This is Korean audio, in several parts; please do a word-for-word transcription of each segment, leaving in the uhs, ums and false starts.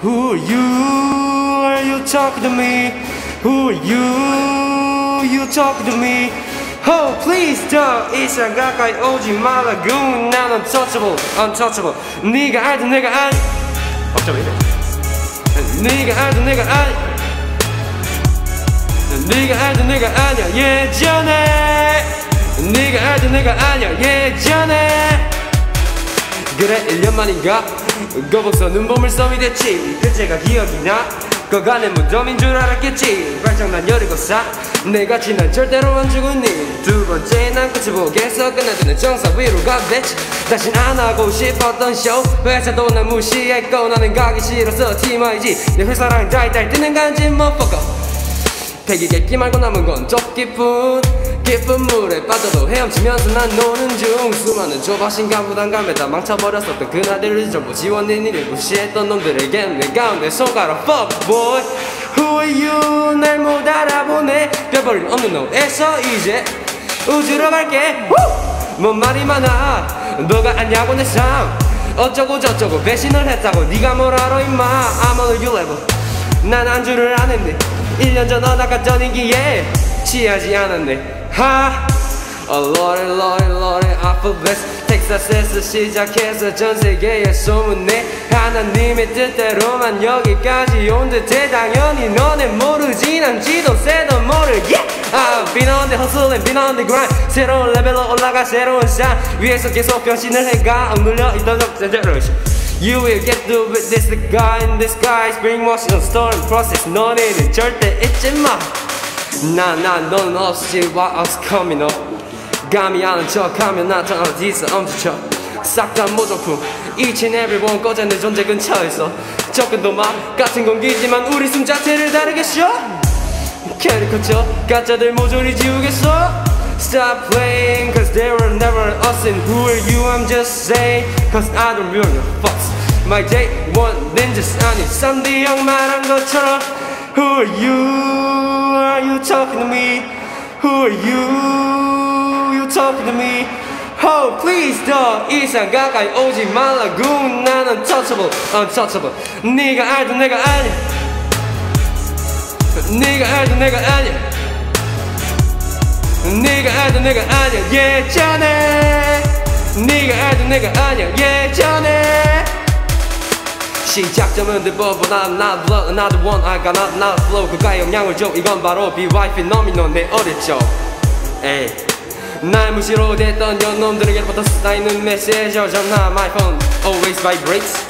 Who are you? Are you talking to me? Who are you? You talking to me? Oh please 더 이상 가까이 오지 말라고. 난 untouchable, untouchable. 네가 알던 내가 아니. 어쩜 이래? 네가 알던 내가 아니. 네가 알던 내가 아니야 예전에. 네가 알던 내가 아니야 예전에. 그래 일 년 만인가 거북선 눈보물 썸이 됐지. 그제가 기억이 나. 거간의 무덤인 줄 알았겠지. 발정난 열일곱 살 내같이 난 절대로 안 죽었니. 두 번째 난 끝을 보겠어. 끝나주는 정사 위로 가 bitch. 다신 안 하고 싶었던 쇼. 회사도 난 무시했고 나는 가기 싫어서 티마이지. 내 회사랑 달달 뜨는 간지 motherfucker. 패기겠기 말고 남은 건 좁기뿐. 깊은 물에 빠져도 헤엄치면서 난 노는 중. 수많은 조바심과 부담감에 다 망쳐버렸었던 그날들을 전부 지워낸 일을 무시했던 놈들에겐 내 가운데 손가락 fuck boy. Who are you? 날 못 알아보네. 뼈버림 없는 너에서 이제 우주로 갈게. 뭔 말이 많아. 너가 아냐고 내 삶. 어쩌고 저쩌고 배신을 했다고 네가 뭘 알아 임마. I'm on a new level. 난 안주를 안 했네. 일 년 전 어나갔던 인기에 취하지 않았네. 하 Lordy Lordy Lordy alphabet 텍사스에서 시작해서 전 세계에 소문내. 하나님의 뜻대로만 여기까지 온 듯해. 당연히 너넨 모르지 난 지도 새도 모르 yeah! I've been on the hustle and been on the grind. 새로운 레벨로 올라가 새로운 산 위에서 계속 변신을 해가. 억눌려 있던 적대로 You will get through with this. The guy in the sky is brainwashed on storm process. 너네는 절대 잊지 마. 나난 넌 없이 what else coming up. 감이 아는 척하면 나타나 어디서 엄지쳐. 싹 다 모조품 Each and every one 꺼져 내 존재 근처에서. 접근도 막 같은 공기지만 우리 숨 자체를 다르겠어. 캐리커처 가짜들 모조리 지우겠어. Stop playing cause there were never us. And who are you? I'm just saying cause I don't really fucks. My day one ninjas 아니 쌈디 형 말한 것처럼. Who are you? Are you talking to me? Who are you? You talking to me? Oh please 더 이상 가까이 오지 말라고. 난 untouchable, untouchable. 네가 알던 내가 아니야. 네가 알던 내가 아니야. 네가 알던 내가 아니야 예전에. 네가 알던 내가 아니야 예전에. 시작점은 the bubble not not blood another one I got not not flow. 그가에 영향을 줘. 이건 바로 비와이 피노미논 내 어렸죠. 에이 날 무시로 됐던 연놈들에게부터 쌓이는 메시저 전화 my phone always vibrates.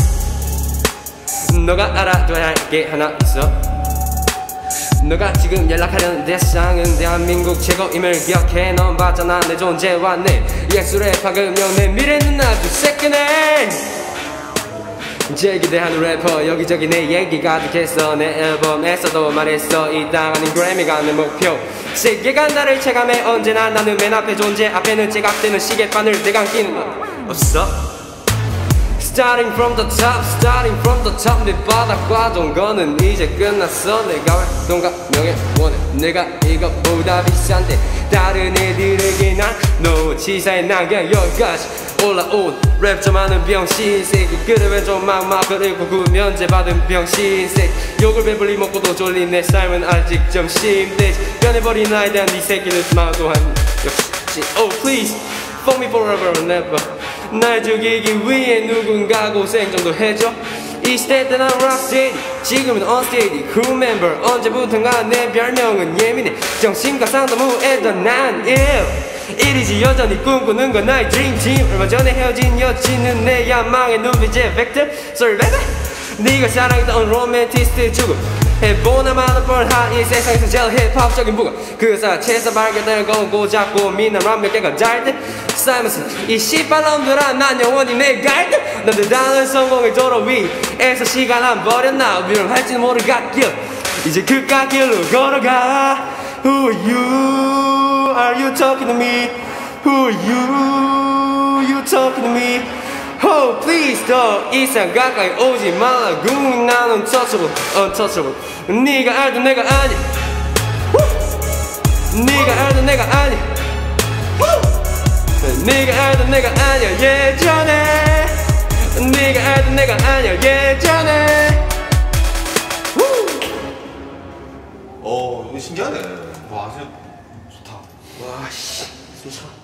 너가 알아둬야 할 게 하나 있어. 너가 지금 연락하려는 대상은 대한민국 최고임을 기억해. 넌 봤잖아 내 존재와 내 예술의 파급력. 내 미래는 아주 새끼네. 제일 기대하는 래퍼 여기저기 내 얘기 가득했어. 내 앨범에서도 말했어 이 땅 아닌 그래미가 내 목표. 세계가 나를 체감해 언제나 나는 맨 앞에 존재. 앞에는 제각되는 시계바늘 내가 끼는 건 없어. Starting from the top, starting from the top. 내 바닥과 동거는 이제 끝났어. 내가 활동가 명예원해. 내가 이것보다 비싼데 다른 애들에게 난 너 치사해. 난 그냥 여기까지 올라온 랩 좀 하는 병신 새끼. 그래 왜 좀 막막을 읽고 그 면제받은 병신 새끼. 욕을 배불리 먹고도 졸린 내 삶은 아직 좀 심대지. 변해버린 나에 대한 네 새끼는 마도 한 역시. Oh please fuck me forever and never. 날 죽이기 위해 누군가 고생 정도 해줘. 이 시대 때 난 rocksteady 지금은 unsteady crew member. 언제부턴가 내 별명은 예민해. 정신과 상담후에던 난 ill. 이리지 여전히 꿈꾸는 건 나의 dream team. 얼마 전에 헤어진 여친은 내 야망의 눈빛의 vector. Sorry baby. 네가 사랑했던 로맨티스트 죽음 해보나마나 뻔한 이 세상에서 제일 힙합적인 부분 그 자체에서 발견될 건 고작 고민한 몇 개가 잘듯 쌓이면서 이 씨발놈들아 난 영원히 내 갈듯. 난 대단한 성공의 도로 위에서 시간 안 버렸나. 위험할지는 모를 갓길 이제 그 갓길로 걸어가. Who are you? Are you talking to me? Who are you? You talking to me? Oh please 더 이상 가까이 오지 말라고. 난 untouchable, untouchable. 네가 알던 내가 아니야. 네가 알던 내가 아니야. 네가 알던 내가 아니야 예전에. 네가 알던 내가 아니야 예전에. 신기하네. 와, 진짜 좋다. 와씨 진짜